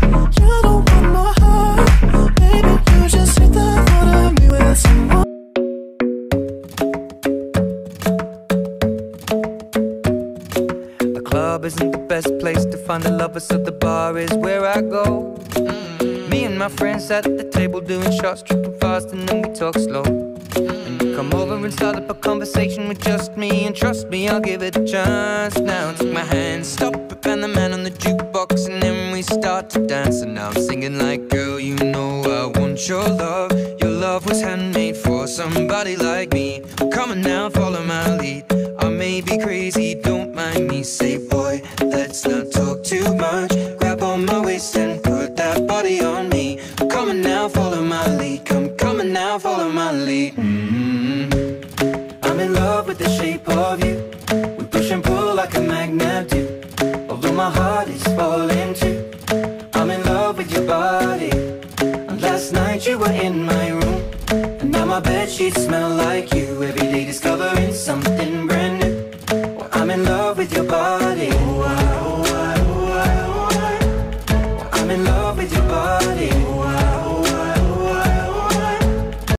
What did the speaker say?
You don't want my heart, baby, you just hate the thought of me with someone. The club isn't the best place to find a lover, so the bar is where I go. Me and my friends at the table doing shots, tripping fast, and then we talk slow. And you come over and start up a conversation with just me, and trust me, I'll give it a chance. Now take my hand, stop it, and the man on the jukebox, and then we start to dance. And now I'm singing like, girl, you know I want your love. Your love was handmade for somebody like me. Come on now, follow my lead. I may be crazy, don't mind me. Say, boy, let's not talk too much. Grab on my waist and put that body on me. Come on now, follow my lead. Come on now, follow my lead. I'm in love with the shape of you. We push and pull like a magnet do. Although my heart is falling too. I'm in love with your body. And last night you were in my room, and now my bedsheets smell like you. Every day discovering something brand new. Well, I'm in love with your body.